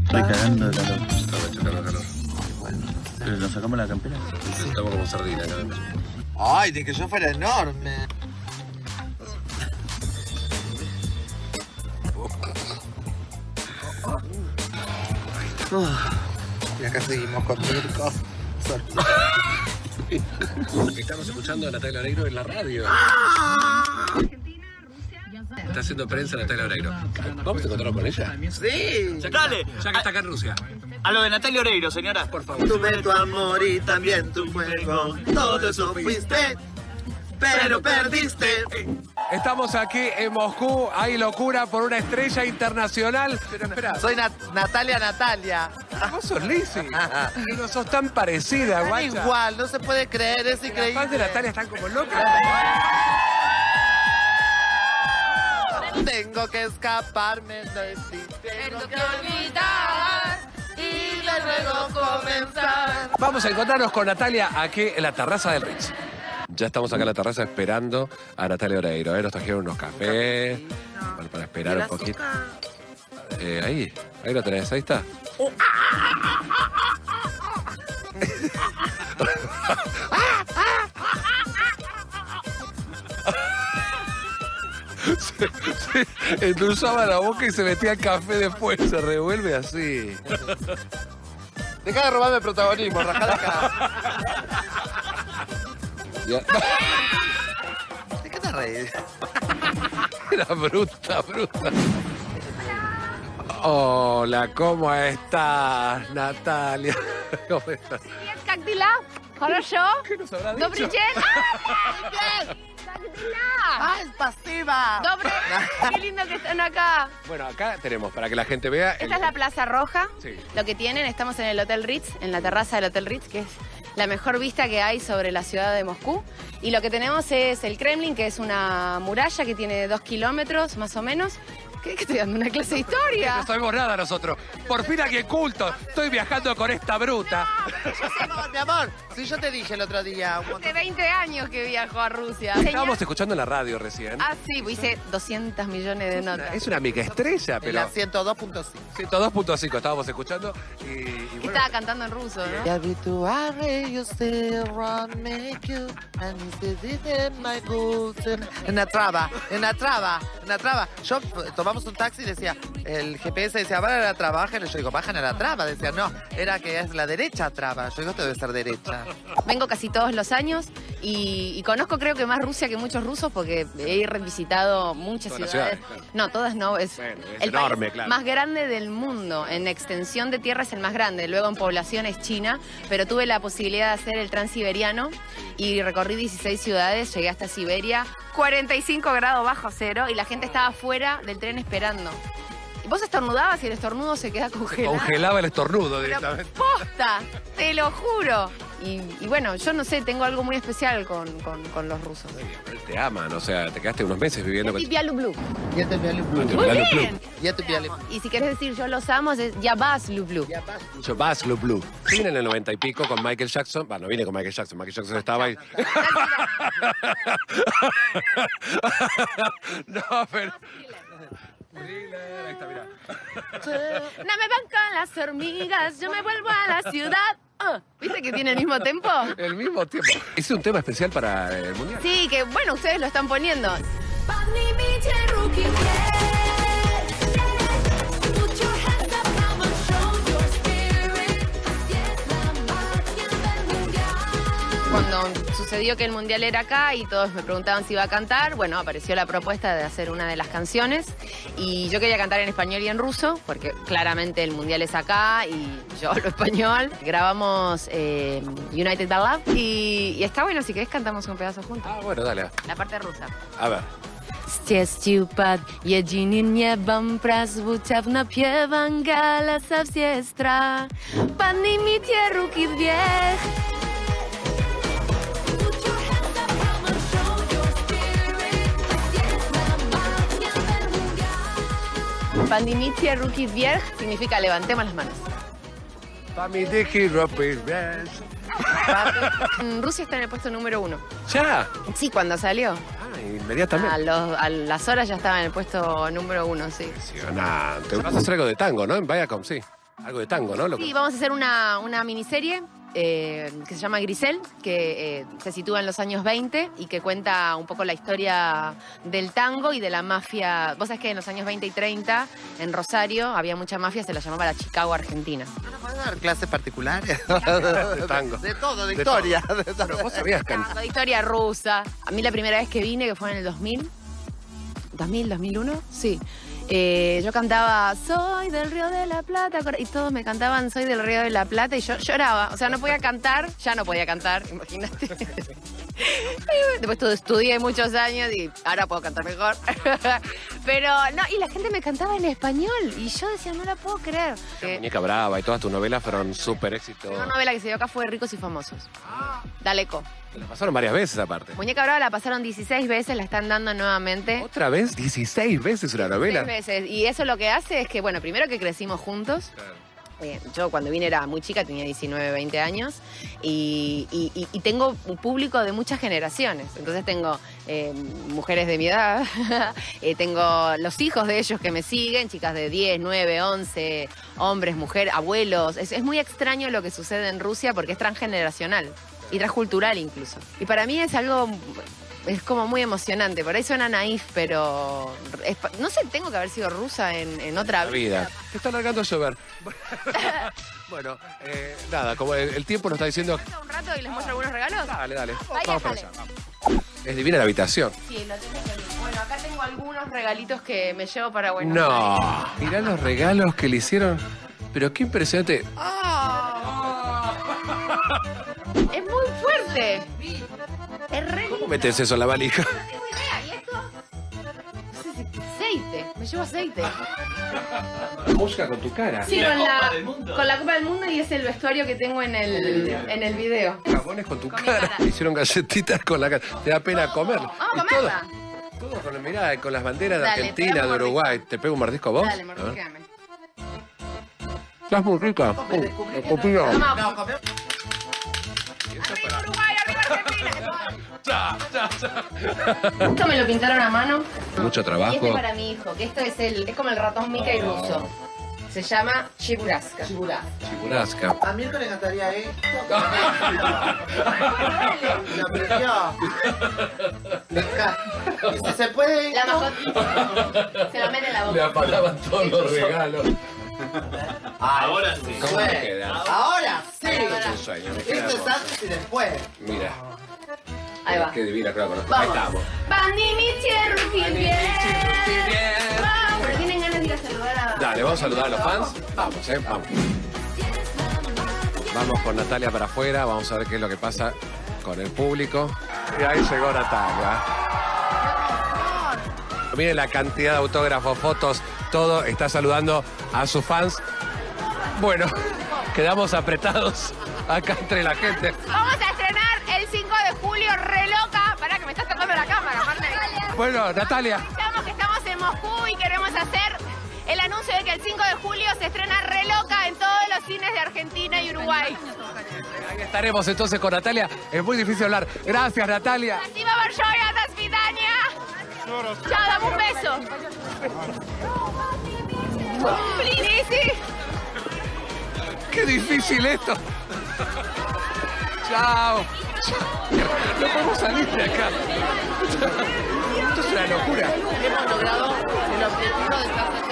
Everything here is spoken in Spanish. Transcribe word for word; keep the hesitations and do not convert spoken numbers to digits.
Estoy cagando de calor. Estaba chocando calor. Bueno, ¿pero nos sacamos la campera? Sí. Estamos como sardina acá adentro. Ay, de que yo fuera enorme. Y acá seguimos con Mirko. Estamos escuchando a Natalia Oreiro en la radio. Está haciendo prensa Natalia Oreiro. ¿Vamos a encontrarnos con ella? Sí. Dale, Ya que está acá en Rusia. a lo de Natalia Oreiro, señora. Por favor. Tuve tu amor y también tu fuego. Todo eso fuiste, pero perdiste. Estamos aquí en Moscú, hay locura por una estrella internacional. Pero espera, Soy Nat Natalia Natalia. vos sos Lizzy. Y no sos tan parecida, Tan guacha. igual, no se puede creer, es Las increíble. fans de Natalia están como locas. Tengo que escaparme de ti, tengo que olvidar y de luego comenzar. Vamos a encontrarnos con Natalia aquí en la terraza del Ritz. Ya estamos acá en la terraza esperando a Natalia Oreiro. ¿eh? Nos trajeron unos cafés bueno, para esperar un poquito. Eh, ahí, ahí lo tenés, ahí está. Se, se endulzaba la boca y se metía el café después. Se revuelve así. Deja de robarme el protagonismo, rajá de acá. Ya. ¿De qué te reís? Era bruta, bruta. Hola, ¿cómo estás, Natalia? ¿Cómo estás? Как дела? Хорошо? ¿Qué nos habrá dicho? Добрый день. Как дела? ¡Ah, es pasiva! Добрый. Qué lindo que están acá. Bueno, acá tenemos, para que la gente vea... Esta es la Plaza Roja. Sí. Lo que tienen, estamos en el Hotel Ritz, en la terraza del Hotel Ritz, que es la mejor vista que hay sobre la ciudad de Moscú. Y lo que tenemos es el Kremlin, que es una muralla que tiene dos kilómetros más o menos. ¿Qué, qué estoy dando? ¿Una clase de historia? No sabemos nada nosotros. Por fin alguien culto. Estoy viajando con esta bruta. No, mi amor, si yo te dije el otro día... un Hace veinte años que viajó a Rusia. Estábamos escuchando en la radio recién. Ah, sí, hice doscientos millones de notas. Es una amiga estrella, En pero... la ciento dos punto cinco. ciento dos punto cinco estábamos escuchando y, y bueno, Estaba cantando en ruso, ¿no? Ya vi tu arre, you still run, make you, and you did it, my boots. En la traba, en la traba, en la traba. Yo eh, tomamos un taxi y decía, el G P S decía, van a la traba, bajen. Yo digo, bajan a la traba. Decía, no, era que es la derecha traba. Yo digo, esto debe ser derecha. Vengo casi todos los años y, y conozco creo que más Rusia que muchos rusos porque he revisitado muchas Todas las ciudades. ciudades, claro. No, todas no. Es, Bueno, es el enorme, país claro. más grande del mundo. En extensión de tierra es el más grande. Luego en población es China. Pero tuve la posibilidad de hacer el transiberiano y recorrí dieciséis ciudades. Llegué hasta Siberia. cuarenta y cinco grados bajo cero y la gente estaba fuera del tren esperando. Vos estornudabas y el estornudo se queda congelado. congelaba el estornudo Pero directamente. posta, te lo juro. Y, y bueno, yo no sé, tengo algo muy especial con, con, con los rusos. Él te aman, o sea, te quedaste unos meses viviendo con... Pipialu Blue. Ya te vi al Muy Pipialu bien. Ya te vi al Y si querés decir yo los amo, es ya vas, Lu Blue. Yo, Bass Blue Blue. Vine en el noventa y pico con Michael Jackson. Bueno, no vine con Michael Jackson. Michael Jackson estaba ahí. No, pero... Thriller, ahí está, mirá. No me van con las hormigas, yo me vuelvo a la ciudad. Ah, ¿viste que tiene el mismo tempo? El mismo tiempo. ¿Es un tema especial para el Mundial? Sí, que bueno, ustedes lo están poniendo. Cuando sucedió que el mundial era acá y todos me preguntaban si iba a cantar, bueno, apareció la propuesta de hacer una de las canciones y yo quería cantar en español y en ruso, porque claramente el mundial es acá y yo hablo español. Grabamos eh, United by Love y, y está bueno, si querés cantamos un pedazo juntos. Ah, bueno, dale. La parte rusa. A ver. Стестью под единым небом прозвучав напевом голоса все стра. Поднимите руки вверх. Поднимите руки вверх significa levantemos las manos. En Rusia está en el puesto número uno. ¿Ya? Sí, cuando salió. Ah, inmediatamente. A, los- a las horas ya estaba en el puesto número uno, sí. Impresionante. Vas a hacer algo de tango, ¿no? En Viacom, sí. Algo de tango, ¿no? Lo que- Sí, vamos a hacer una, una miniserie eh, que se llama Grisel, que eh, se sitúa en los años veinte y que cuenta un poco la historia del tango y de la mafia. Vos sabés que en los años veinte y treinta, en Rosario, había mucha mafia, se la llamaba la Chicago Argentina. ¿No nos van a dar clases particulares? De tango. De todo, de, De historia. todo. De todo. Bueno, vos sabías cantar. Tango, de historia rusa. A mí la primera vez que vine, que fue en el dos mil, dos mil, dos mil uno, sí. Eh, yo cantaba Soy del Río de la Plata y todos me cantaban Soy del Río de la Plata y yo lloraba, o sea, no podía cantar, ya no podía cantar, imagínate. Después todo estudié muchos años y ahora puedo cantar mejor. Pero no, y la gente me cantaba en español y yo decía, no la puedo creer. Eh, Muñeca Brava y todas tus novelas fueron súper éxitos. una novela que se dio acá fue Ricos y Famosos. Daleco. La pasaron varias veces aparte. Muñeca Brava la pasaron dieciséis veces, la están dando nuevamente. ¿Otra vez? dieciséis veces una novela. Seis veces. Y eso lo que hace es que, bueno, primero que crecimos juntos. Eh, yo cuando vine era muy chica, tenía diecinueve, veinte años. Y, y- y- y tengo un público de muchas generaciones. Entonces tengo eh, mujeres de mi edad, eh, tengo los hijos de ellos que me siguen, chicas de diez, nueve, once, hombres, mujeres, abuelos. Es, es muy extraño lo que sucede en Rusia porque es transgeneracional y transcultural incluso. Y para mí es algo... Es como muy emocionante. Por ahí suena naif, pero... es pa- no sé, tengo que haber sido rusa en, en otra La vida. vida. Te está largando a llover. Bueno, eh, nada, como el, el tiempo nos está diciendo... ¿Un rato y les muestro algunos regalos? Dale, dale. Vaya, Vamos para dale. allá. vamos. Es divina la habitación. Sí, lo tenés que ver. Bueno, acá tengo algunos regalitos que me llevo para Buenos No. Aires. Mirá los regalos que le hicieron. Pero qué impresionante. Es muy fuerte. Es re ¿Cómo lindo. metes eso en la valija? No tengo idea. ¿Y esto? No sé si aceite. Me llevo aceite. Música con tu cara. Sí, con la, con la Copa del Mundo y es el vestuario que tengo en el, en el video. Jamones con tu Con mi cara. cara. Hicieron galletitas con la cara. Te da pena comer. Vamos Y a comerla. todo, todo con, la- mirá, con las banderas de Dale, Argentina, pegame de un Uruguay. ¿Te pego un mordisco vos? Dale, A ver. mordisqueame. Estás muy rica. Me descubrí que Opino. no- Toma. No, comió- ¡Arriba Uruguay, arriba Argentina! Esto me lo pintaron a mano. Mucho Y trabajo. este para mi hijo, que esto es el, es como el ratón Mickey ruso. Se llama Chiburaska. Chiburaska. A mí le encantaría esto. La presión. Me encanta. Y si se puede... La mascota. Se lo mete en la Le boca. apagaban todos los regalos. Ahora sí. ¿Cómo Bueno, te queda? ahora sí. Es un sueño, me queda Esto es hermoso. antes y después. Mira. Ahí va. Qué divina, claro, con Ahí Vamos. estamos. Bandini bien. Vamos. Pero tienen ganas de ir a saludar a... Dale, vamos a saludar a los fans. Vamos, eh, vamos. Vamos con Natalia para afuera, vamos a ver qué es lo que pasa con el público. Y ahí llegó Natalia. Miren la cantidad de autógrafos, fotos, todo. Está saludando a sus fans. Bueno, quedamos apretados acá entre la gente. Vamos a estrenar el cinco de julio, re loca. Pará que me estás tocando la cámara, Marta. Bueno, Natalia. Estamos que estamos en Moscú y queremos hacer el anuncio de que el cinco de julio se estrena Re Loca en todos los cines de Argentina y Uruguay. Ahí estaremos entonces con Natalia. Es muy difícil hablar. Gracias, Natalia. Спасибо большое, до свидания. Chao, dame un beso. Sí, sí. Qué difícil esto. Chao. No podemos salir de acá. Esto es una locura. Hemos logrado el objetivo de estar